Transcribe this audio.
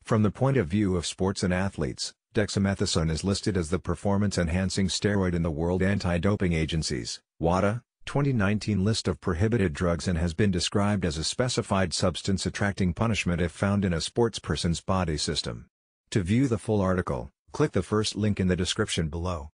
From the point of view of sports and athletes, dexamethasone is listed as the performance-enhancing steroid in the World Anti-Doping Agency's WADA 2019 list of prohibited drugs and has been described as a specified substance attracting punishment if found in a sportsperson's body system. To view the full article, click the first link in the description below.